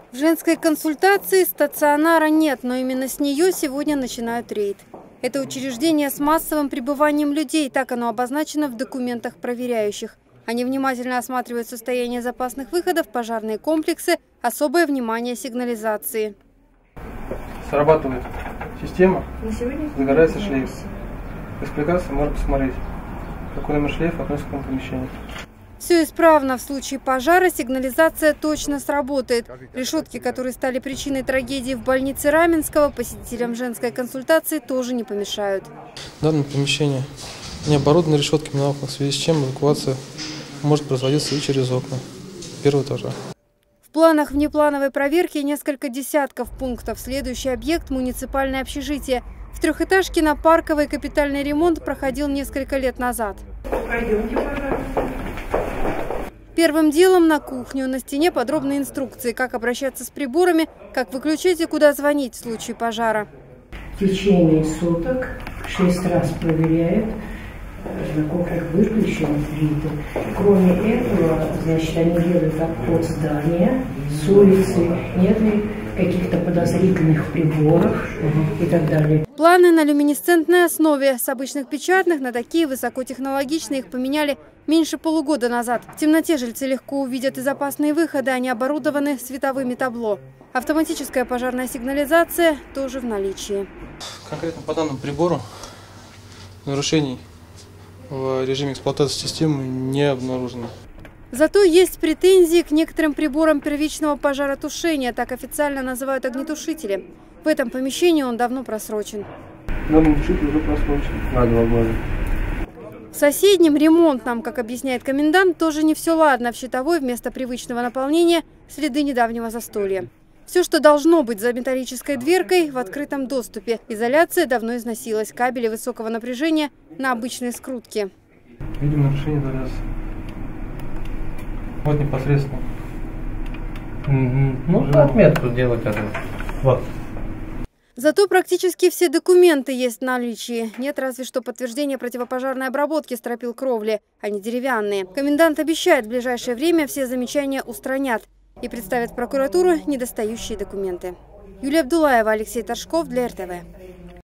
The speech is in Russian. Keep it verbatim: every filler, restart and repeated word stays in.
В женской консультации стационара нет, но именно с нее сегодня начинают рейд. Это учреждение с массовым пребыванием людей, так оно обозначено в документах проверяющих. Они внимательно осматривают состояние запасных выходов, пожарные комплексы, особое внимание сигнализации. Срабатывает система, загорается шлейф. В экспликации можно посмотреть, какой номер шлейфа относится к этому помещению. Все исправно. В случае пожара сигнализация точно сработает. Решетки, которые стали причиной трагедии в больнице Раменского, посетителям женской консультации тоже не помешают. Данное помещение не оборудовано решетками на окнах, в связи с чем эвакуация может производиться и через окна первого этажа. В планах внеплановой проверки несколько десятков пунктов. Следующий объект – муниципальное общежитие. В трехэтажке на Парковой капитальный ремонт проходил несколько лет назад. Пройдемте, пожалуйста. Первым делом на кухню. На стене подробные инструкции, как обращаться с приборами, как выключить и куда звонить в случае пожара. В течение суток шесть раз проверяют, на кухнях выключены плиты. Кроме этого, значит, они делают обход здания с улицы, нет ли каких-то подозрительных приборов и так далее. Планы на люминесцентной основе. С обычных печатных на такие высокотехнологичные их поменяли меньше полугода назад. В темноте жильцы легко увидят и запасные выходы, они оборудованы световыми табло. Автоматическая пожарная сигнализация тоже в наличии. Конкретно по данному прибору нарушений в режиме эксплуатации системы не обнаружено. Зато есть претензии к некоторым приборам первичного пожаротушения, так официально называют огнетушители. В этом помещении он давно просрочен. Данный огнетушитель уже просрочен на два года. В соседнем ремонтном, как объясняет комендант, тоже не все ладно. В щитовой вместо привычного наполнения следы недавнего застолья. Все, что должно быть за металлической дверкой, в открытом доступе. Изоляция давно износилась. Кабели высокого напряжения на обычные скрутки. Видим нарушение изоляции. Вот непосредственно. Угу. Ну, отметку сделать это. Вот. Зато практически все документы есть в наличии. Нет разве что подтверждения противопожарной обработки стропил кровли. Они деревянные. Комендант обещает, в ближайшее время все замечания устранят и представят в прокуратуру недостающие документы. Юлия Абдулаева, Алексей Торжков для эр тэ вэ.